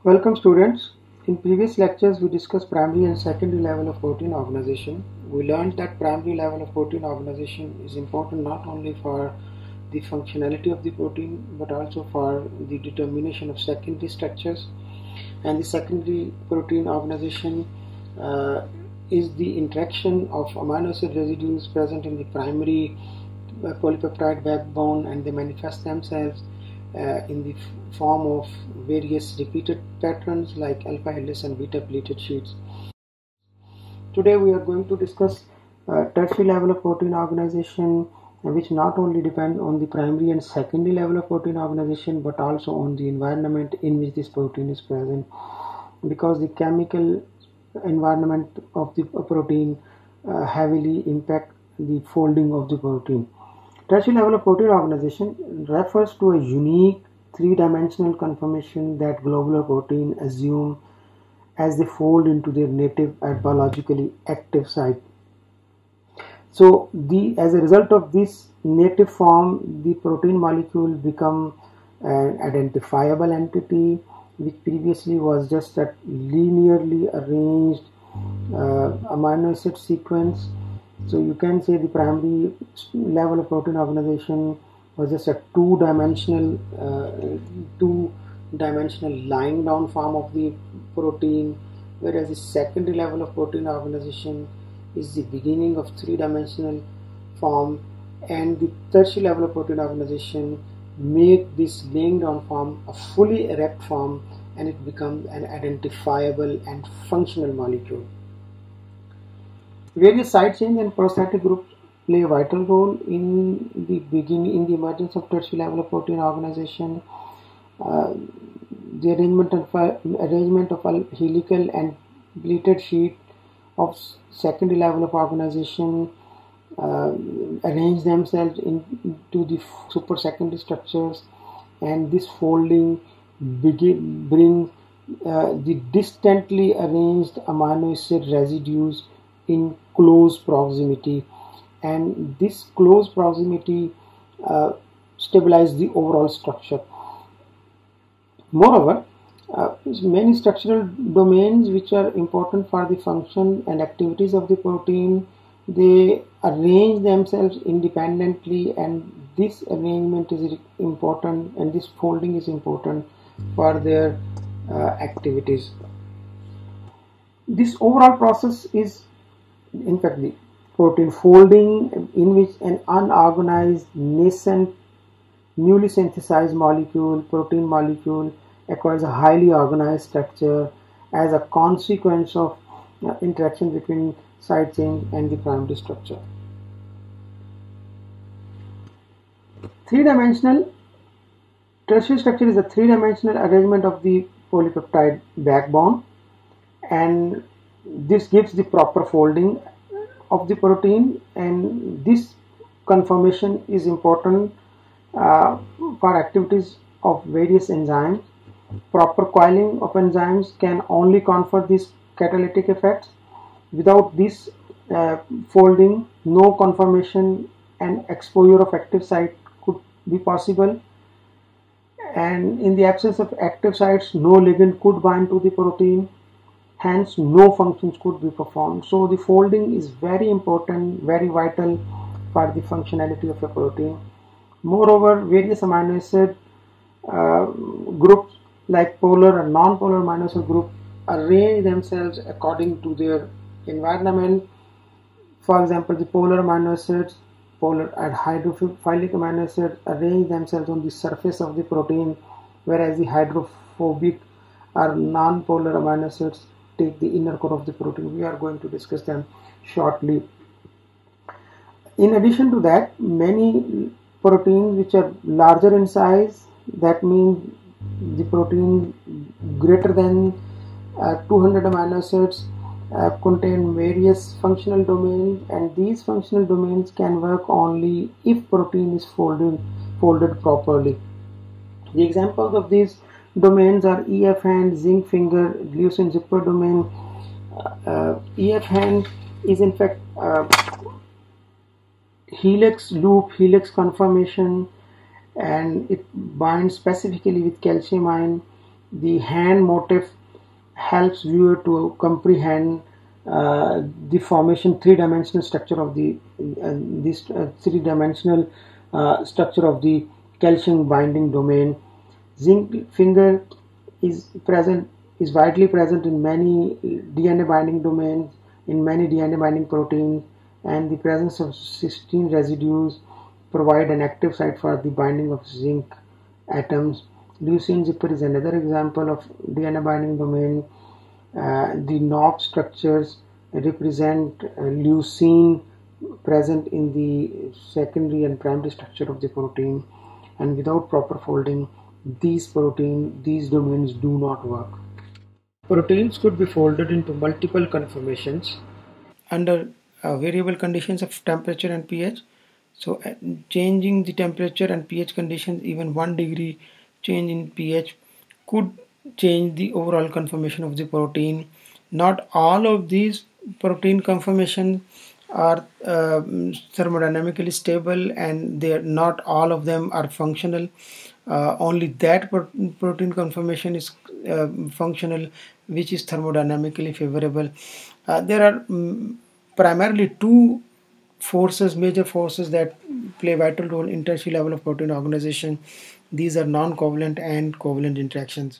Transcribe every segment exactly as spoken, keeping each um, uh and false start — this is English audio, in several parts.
Welcome students. In previous lectures we discussed primary and secondary level of protein organization. We learned that primary level of protein organization is important not only for the functionality of the protein but also for the determination of secondary structures, and the secondary protein organization uh, is the interaction of amino acid residues present in the primary uh, polypeptide backbone, and they manifest themselves Uh, in the form of various repeated patterns like alpha helix and beta pleated sheets. Today we are going to discuss uh, tertiary level of protein organization, uh, which not only depend on the primary and secondary level of protein organization but also on the environment in which this protein is present, because the chemical environment of the protein uh, heavily impact the folding of the protein. Tertiary level of protein organization refers to a unique three-dimensional conformation that globular protein assume as they fold into their native and biologically active site. So, the as a result of this native form, the protein molecule become an identifiable entity, which previously was just a linearly arranged uh, amino acid sequence. So you can say the primary level of protein organization was just a two-dimensional, uh, two-dimensional lying down form of the protein, whereas the secondary level of protein organization is the beginning of three-dimensional form, and the tertiary level of protein organization make this laying down form a fully erect form, and it becomes an identifiable and functional molecule. Various side chains and prosthetic groups play a vital role in the beginning in the emergence of tertiary level of protein organization. Uh, the arrangement of arrangement of helical and pleated sheet of secondary level of organization uh, arrange themselves into the supersecondary structures, and this folding begin bring uh, the distantly arranged amino acid residues in close proximity, and this close proximity uh, stabilize the overall structure. Moreover, uh, many structural domains which are important for the function and activities of the protein, they arrange themselves independently, and this arrangement is important, and this folding is important for their uh, activities. This overall process is in fact the protein folding, in which an unorganized, nascent, newly synthesized molecule, protein molecule, acquires a highly organized structure as a consequence of uh, interaction between side chain and the primary structure. Three-dimensional tertiary structure is a three-dimensional arrangement of the polypeptide backbone, and this gives the proper folding of the protein, and this conformation is important uh, for activities of various enzymes. Proper coiling of enzymes can only confer these catalytic effects. Without this uh, folding, no conformation and exposure of active site could be possible, and in the absence of active sites, no ligand could bind to the protein. Hence, no functions could be performed. So, the folding is very important, very vital for the functionality of a protein. Moreover, various amino acid uh, groups like polar and non-polar amino acid group arrange themselves according to their environment. For example, the polar amino acids, polar and hydrophilic amino acids arrange themselves on the surface of the protein, whereas the hydrophobic or non-polar amino acids take the inner core of the protein. We are going to discuss them shortly. In addition to that, many proteins which are larger in size, that means the protein greater than uh, two hundred amino acids, uh, contain various functional domains, and these functional domains can work only if protein is folded, folded properly. The examples of these domains are E F hand, zinc finger, leucine zipper domain. Uh, uh, E F hand is in fact uh, helix loop, helix conformation, and it binds specifically with calcium ion, The hand motif helps viewer to comprehend uh, the formation three-dimensional structure of the uh, this uh, three-dimensional uh, structure of the calcium binding domain. Zinc finger is present is widely present in many D N A binding domains, in many D N A binding proteins, and the presence of cysteine residues provide an active site for the binding of zinc atoms. Leucine zipper is another example of D N A binding domain. Uh, the knob structures represent uh, leucine present in the secondary and primary structure of the protein, and without proper folding, these protein, these domains do not work. Proteins could be folded into multiple conformations under uh, variable conditions of temperature and pH. So uh, changing the temperature and pH conditions, even one degree change in pH could change the overall conformation of the protein. Not all of these protein conformations are uh, thermodynamically stable, and they are not all of them are functional. Uh, only that pro protein conformation is uh, functional, which is thermodynamically favorable. Uh, there are um, primarily two forces, major forces that play vital role in tertiary level of protein organization. These are non-covalent and covalent interactions.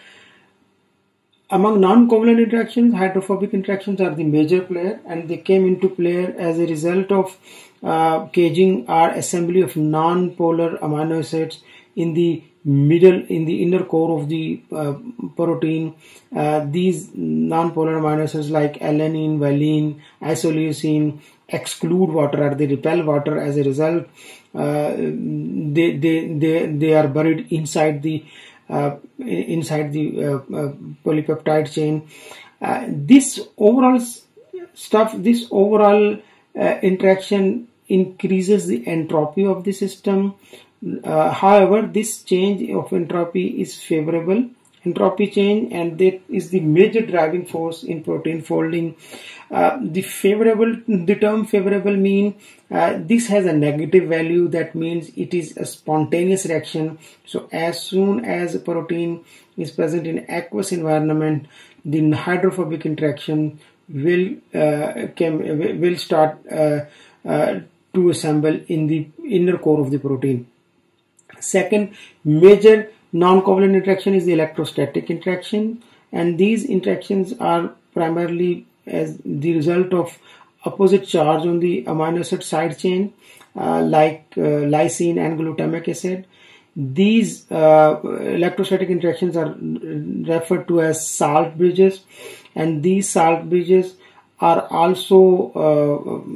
Among non-covalent interactions, hydrophobic interactions are the major player, and they came into play as a result of uh, caging or assembly of non-polar amino acids in the middle, in the inner core of the uh, protein. Uh, these non-polar amino acids like alanine, valine, isoleucine exclude water, or they repel water. As a result, uh, they, they, they, they are buried inside the Uh, inside the uh, uh, polypeptide chain. Uh, this overall stuff, this overall uh, interaction increases the entropy of the system. Uh, however, this change of entropy is favorable entropy change, and that is the major driving force in protein folding. Uh, the favorable, the term favorable mean uh, this has a negative value. That means it is a spontaneous reaction. So as soon as a protein is present in aqueous environment, the hydrophobic interaction will uh, can, will start uh, uh, to assemble in the inner core of the protein. Second major non-covalent interaction is the electrostatic interaction, and these interactions are primarily as the result of opposite charge on the amino acid side chain, uh, like uh, lysine and glutamic acid. These uh, electrostatic interactions are referred to as salt bridges, and these salt bridges are also uh,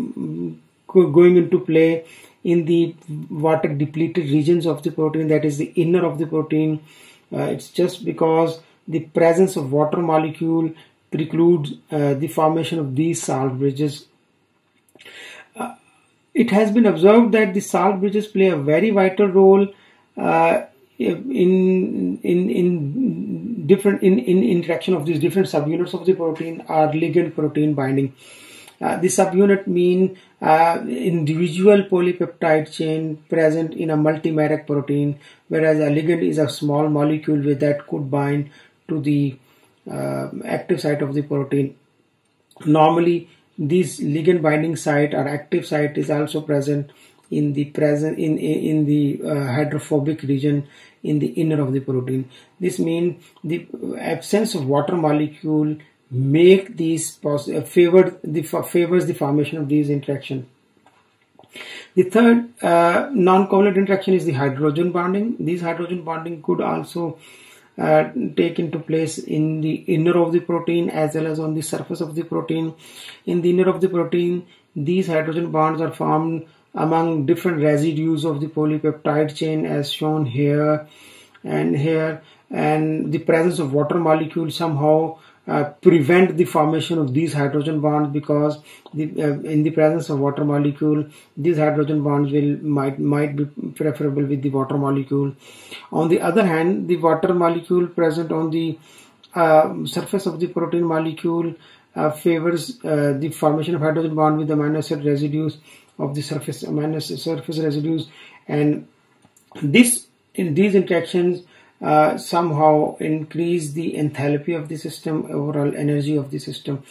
going into play in the water depleted regions of the protein, that is the inner of the protein. Uh, it's just because the presence of water molecule precludes uh, the formation of these salt bridges. Uh, it has been observed that the salt bridges play a very vital role uh, in in in different in, in interaction of these different subunits of the protein or ligand protein binding. Uh, the subunit mean uh, individual polypeptide chain present in a multimeric protein, whereas a ligand is a small molecule with that could bind to the uh, active site of the protein. Normally, this ligand binding site or active site is also present in the present in in the uh, hydrophobic region in the inner of the protein. This means the absence of water molecule make these uh, favored the favors the formation of these interactions. The third uh, non-covalent interaction is the hydrogen bonding. These hydrogen bonding could also uh, take into place in the inner of the protein as well as on the surface of the protein. In the inner of the protein, these hydrogen bonds are formed among different residues of the polypeptide chain as shown here and here, and the presence of water molecules somehow Uh, prevent the formation of these hydrogen bonds, because the, uh, in the presence of water molecule, these hydrogen bonds will might might be preferable with the water molecule. On the other hand, the water molecule present on the uh, surface of the protein molecule uh, favors uh, the formation of hydrogen bond with the amino acid residues of the surface amino acid surface residues, and this in these interactions uh, somehow increase the enthalpy of the system, overall energy of the system.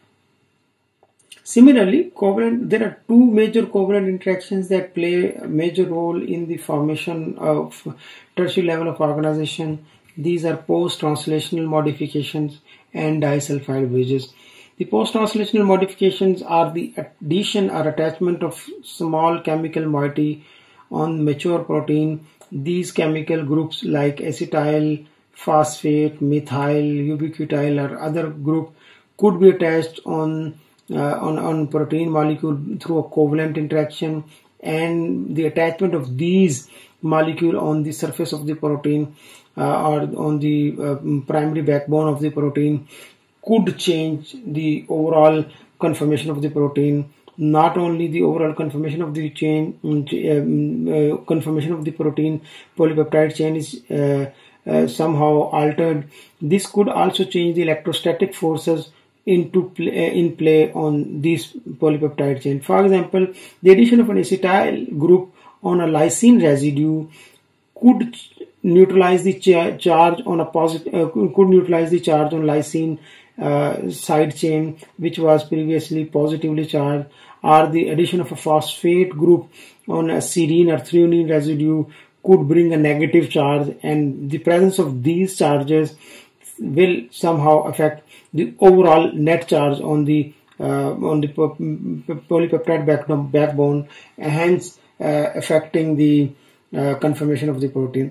Similarly, covalent, there are two major covalent interactions that play a major role in the formation of tertiary level of organization. These are post-translational modifications and disulfide bridges. The post-translational modifications are the addition or attachment of small chemical moiety on mature protein. These chemical groups like acetyl, phosphate, methyl, ubiquityl or other group could be attached on Uh, on, on protein molecule through a covalent interaction, and the attachment of these molecule on the surface of the protein uh, or on the uh, primary backbone of the protein could change the overall conformation of the protein. Not only the overall conformation of the chain, um, uh, conformation of the protein polypeptide chain is uh, uh, somehow altered. This could also change the electrostatic forces into play, in play on this polypeptide chain. For example, the addition of an acetyl group on a lysine residue could neutralize the char charge on a positive uh, could neutralize the charge on lysine uh, side chain, which was previously positively charged, or the addition of a phosphate group on a serine or threonine residue could bring a negative charge, and the presence of these charges will somehow affect the overall net charge on the uh, on the polypeptide backbone, hence uh, affecting the uh, conformation of the protein.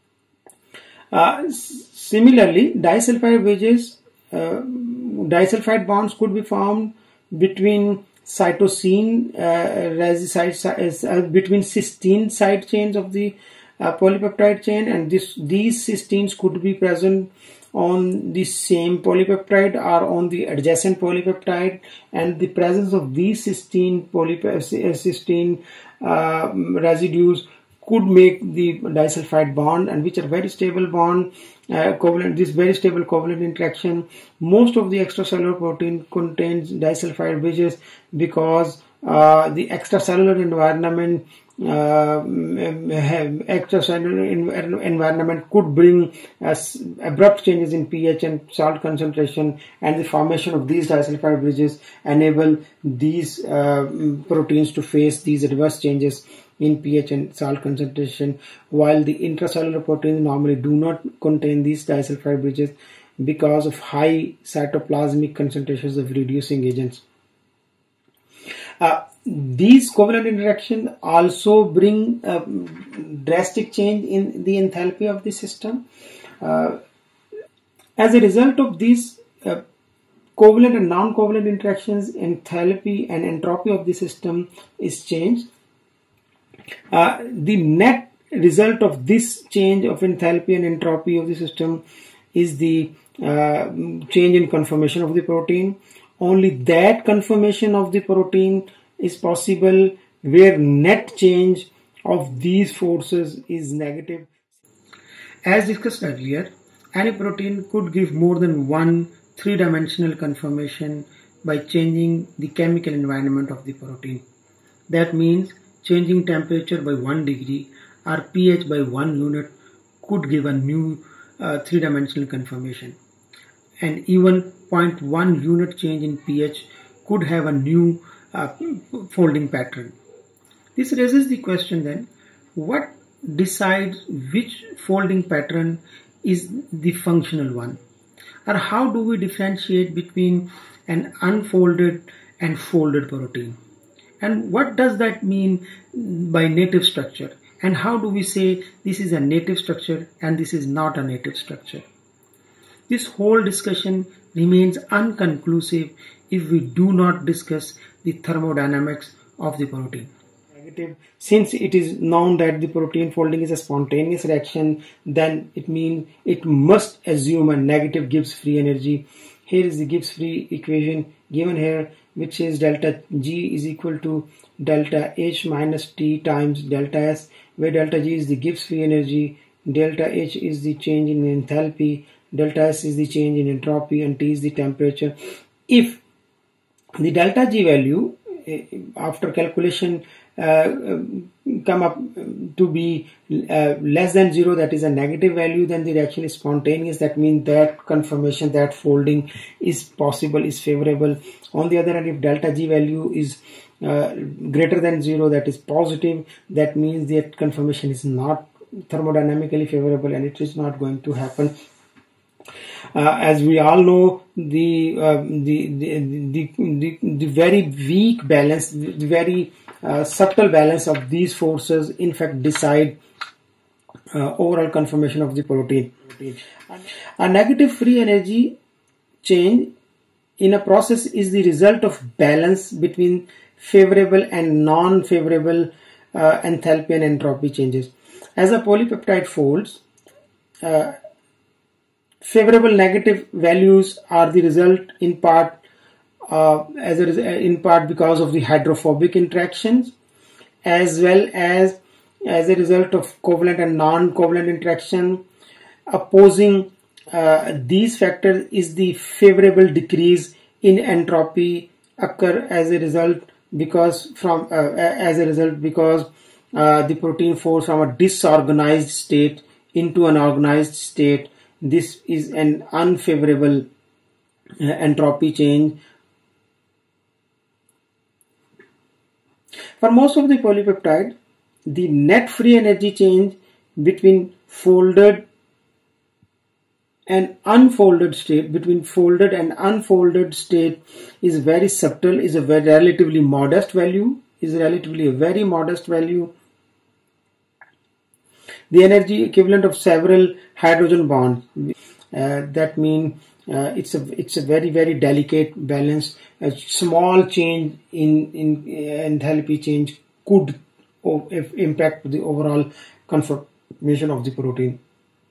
Uh, similarly, disulfide bridges, uh, disulfide bonds could be formed between cytosine, uh, uh, between cysteine side chains of the uh, polypeptide chain, and this these cysteines could be present on the same polypeptide or on the adjacent polypeptide, and the presence of these cysteine cysteine uh, residues could make the disulfide bond, and which are very stable bond uh, covalent. This very stable covalent interaction. Most of the extracellular protein contains disulfide bridges because uh, the extracellular environment Uh, extracellular environment could bring uh, abrupt changes in pH and salt concentration, and the formation of these disulfide bridges enable these uh, proteins to face these adverse changes in pH and salt concentration, while the intracellular proteins normally do not contain these disulfide bridges because of high cytoplasmic concentrations of reducing agents. Uh, These covalent interactions also bring a drastic change in the enthalpy of the system. Uh, as a result of these uh, covalent and non-covalent interactions, enthalpy and entropy of the system is changed. Uh, the net result of this change of enthalpy and entropy of the system is the uh, change in conformation of the protein. Only that conformation of the protein is possible where net change of these forces is negative. As discussed earlier, any protein could give more than one three-dimensional conformation by changing the chemical environment of the protein. That means changing temperature by one degree or pH by one unit could give a new uh, three-dimensional conformation, and even zero point one unit change in pH could have a new Uh, folding pattern. This raises the question then, what decides which folding pattern is the functional one, or how do we differentiate between an unfolded and folded protein, and what does that mean by native structure, and how do we say this is a native structure and this is not a native structure? This whole discussion remains unconclusive if we do not discuss the thermodynamics of the protein. Negative, since it is known that the protein folding is a spontaneous reaction, then it means it must assume a negative Gibbs free energy. Here is the Gibbs free equation given here, which is delta G is equal to delta H minus T times delta S, where delta G is the Gibbs free energy, delta H is the change in enthalpy, delta S is the change in entropy, and T is the temperature. If the delta G value after calculation uh, come up to be uh, less than zero, that is a negative value, then the reaction is spontaneous. That means that conformation, that folding is possible, is favorable. On the other hand, if delta G value is uh, greater than zero, that is positive, that means that conformation is not thermodynamically favorable and it is not going to happen. Uh, as we all know, the, uh, the, the, the, the, the very weak balance, the very uh, subtle balance of these forces in fact decide uh, overall conformation of the protein. A negative free energy change in a process is the result of balance between favorable and non-favorable uh, enthalpy and entropy changes. As a polypeptide folds, uh, favorable negative values are the result in part uh, as a, in part because of the hydrophobic interactions, as well as as a result of covalent and non-covalent interaction. Opposing uh, these factors is the favorable decrease in entropy occur as a result because from uh, as a result because uh, the protein falls from a disorganized state into an organized state. This is an unfavorable uh, entropy change. For most of the polypeptide, the net free energy change between folded and unfolded state, between folded and unfolded state is very subtle, is a very relatively modest value, is relatively a very modest value. The energy equivalent of several hydrogen bonds, uh, that means uh, it's a it's a very very delicate balance. A small change in in enthalpy change could impact the overall conformation of the protein.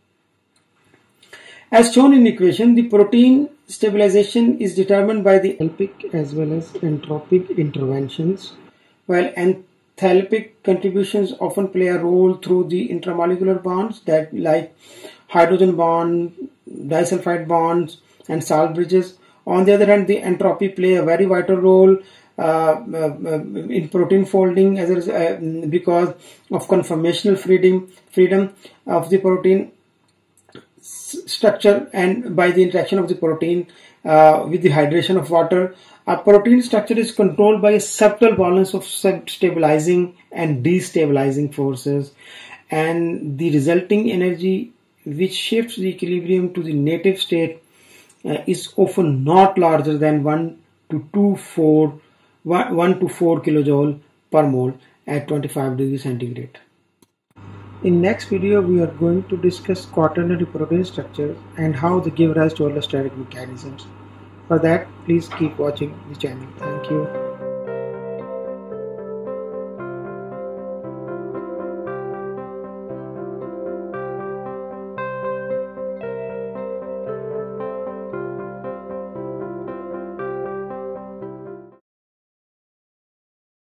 As shown in the equation, the protein stabilization is determined by the enthalpic as well as entropic interventions, while enthalpic contributions often play a role through the intramolecular bonds that like hydrogen bond, disulfide bonds and salt bridges. On the other hand, the entropy play a very vital role uh, uh, in protein folding as a, uh, because of conformational freedom, freedom of the protein structure and by the interaction of the protein uh, with the hydration of water. A protein structure is controlled by a subtle balance of stabilizing and destabilizing forces, and the resulting energy which shifts the equilibrium to the native state uh, is often not larger than one to four kilojoule per mole at twenty-five degrees centigrade. In next video, we are going to discuss quaternary protein structures and how they give rise to allostatic mechanisms. For that, please keep watching the channel. Thank you.